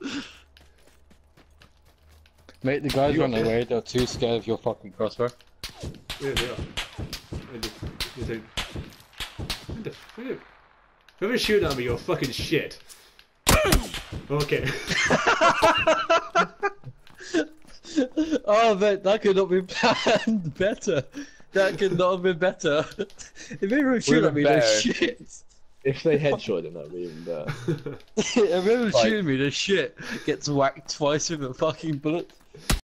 Mate, the guys run away, they're too scared of your fucking crossbow. Yeah, they are. Whoever's shooting at me, you're fucking shit. Okay. Oh, mate, that could not be planned better. That could not have been better. If they were shooting at me, they're shit. If they headshot him, that'd be even better. If they were shooting me, they're shit. Gets whacked twice with a fucking bullet.